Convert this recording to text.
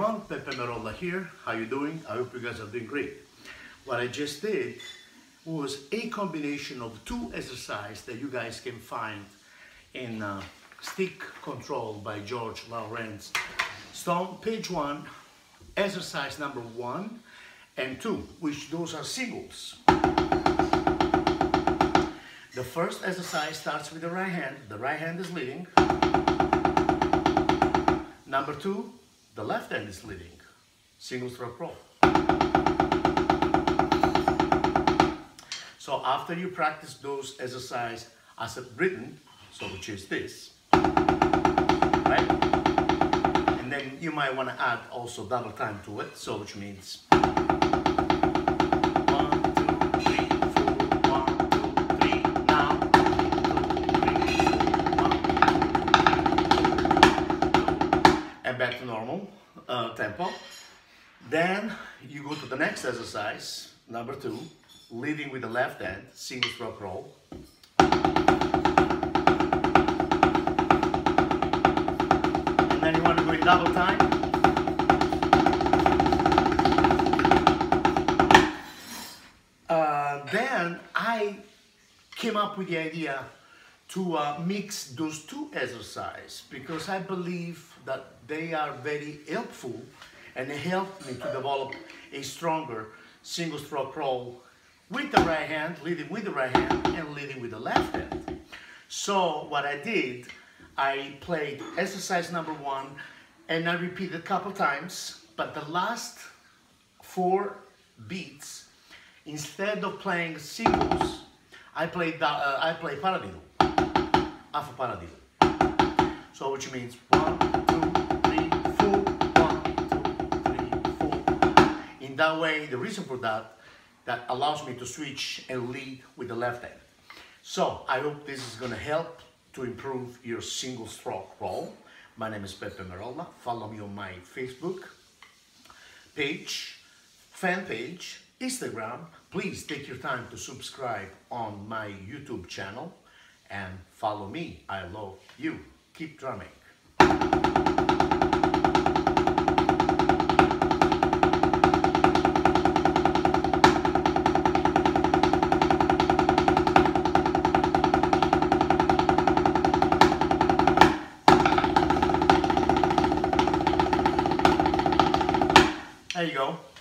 everyone, Pepe Merola here. How you doing? I hope you guys are doing great. What I just did was a combination of two exercises that you guys can find in Stick Control by George Lawrence Stone, page 1, exercise number 1 and 2, which those are singles. The first exercise starts with the right hand is leading. Number 2, the left hand is leading, single stroke roll. So after you practice those exercises as written, so which is this, right? And then you might want to add also double time to it, so which means 1, 2, 3, 4, 1, 2, 3, now, 1, 2, 3, 4, 1, 2, and back to normal tempo. Then you go to the next exercise, number 2, leading with the left hand, single stroke roll. And then you want to go in double time. Then I came up with the idea to mix those two exercises because I believe that they are very helpful and they help me to develop a stronger single stroke roll with the right hand, leading with the right hand and leading with the left hand. So what I did, I played exercise number 1 and I repeated a couple times, but the last 4 beats, instead of playing singles, I play paradiddle, half a paradiddle. So which means 1, 2, 3, 4, 1, 2, 3, 4. In that way, the reason for that allows me to switch and lead with the left hand. So I hope this is going to help to improve your single stroke roll. My name is Pepe Merola. Follow me on my Facebook page, fan page, Instagram. Please take your time to subscribe on my YouTube channel and follow me. I love you. Keep drumming. There you go.